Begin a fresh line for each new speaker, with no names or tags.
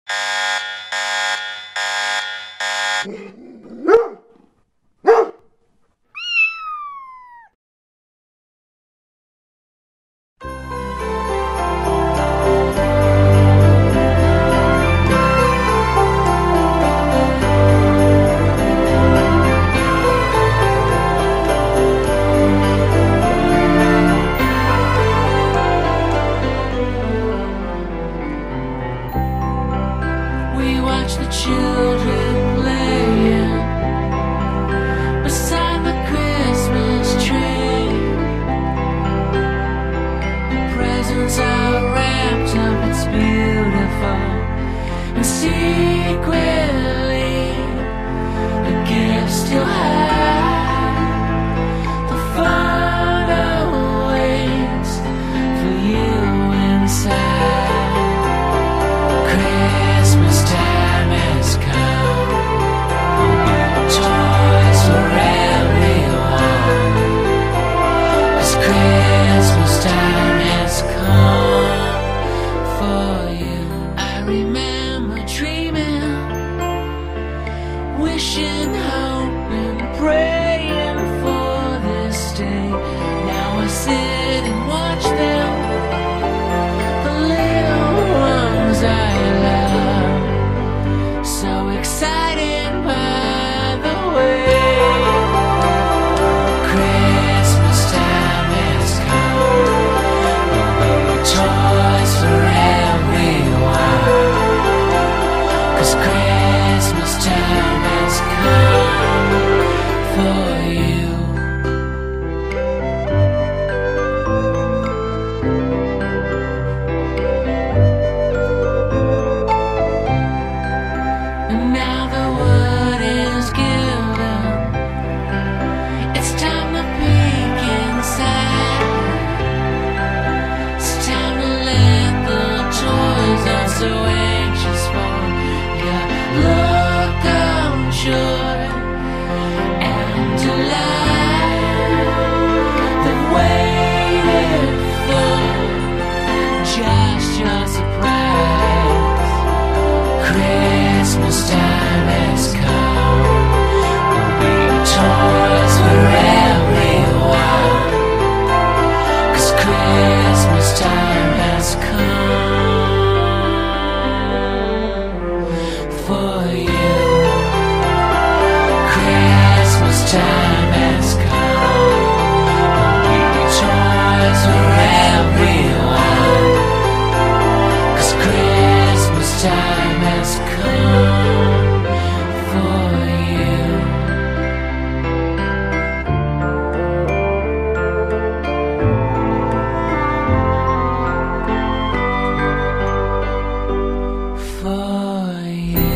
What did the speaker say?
We watch the children playing beside the Christmas tree. The presents are wrapped up, it's beautiful, and secretly the gifts still have the fun awaits for you inside. Christmas time has come, toys for everyone, 'cause Christmas time has come for you. I remember dreaming, wishing, hoping, praying for this day. Now I sit and watch them, the little ones I love, so excited by the way. Christmas time has come, toys for everyone, 'cause Christmas time has come for you. And now the word is given, it's time to peek inside. It's time to let the toys I'm so anxious for you look of joy and delight. They've waited for just your surprise. Christmas time has come, there'll be toys for everyone, 'cause Christmas time has come for you. Christmas time has come, there'll be toys for everyone, 'cause Christmas time has come for you. For you.